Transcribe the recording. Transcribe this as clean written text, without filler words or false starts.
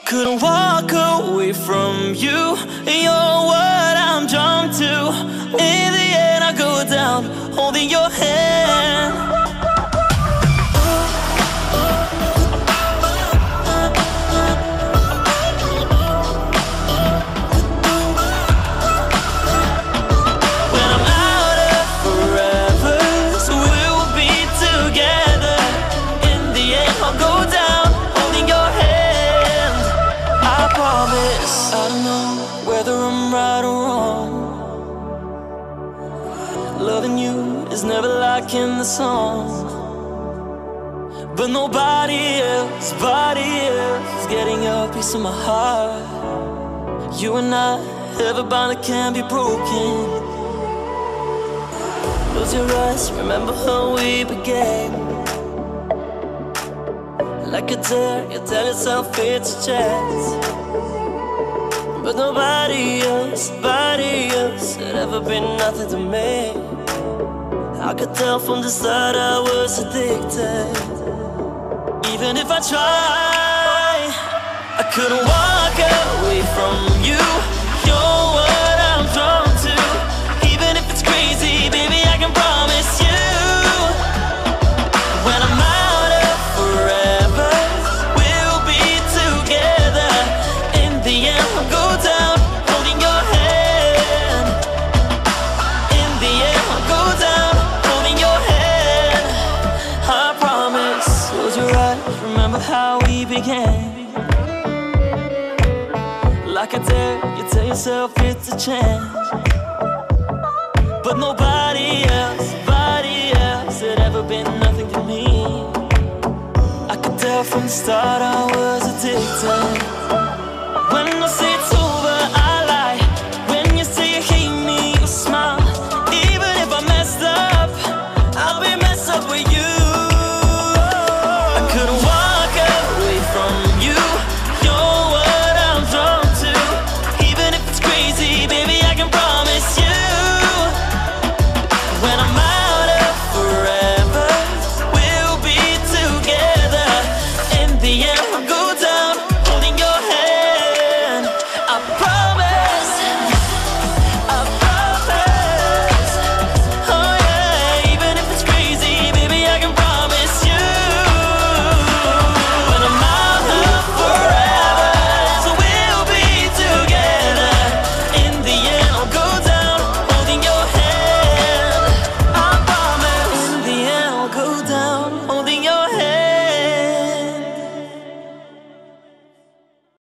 Couldn't walk away from you. You're what I'm drawn to. In the end I go down holding your hand. When I'm out of forevers, we'll be together. In the end I'll go down holding your hand. I promise. I don't know whether I'm right or wrong. Loving you is never like in the song, but nobody else is getting a piece of my heart. You and I have a bond that can't be broken. Close your eyes, remember how we began. Like a dare, you tell yourself it's a chance, but nobody else had ever been nothing to me. I could tell from the start I was addicted. Even if I tried, I couldn't walk away from you. You're what I'm drawn to. Even if it's crazy, baby, I can promise you. When I'm out of forever, we'll be together. In the end, I'll go down holding your hand. In the end, I'll go down holding your hand. I promise. Close your eyes, remember how we began. Like a dare, you tell yourself it's a chance, but nobody else had ever been nothing to me. I could tell from the start I was addicted.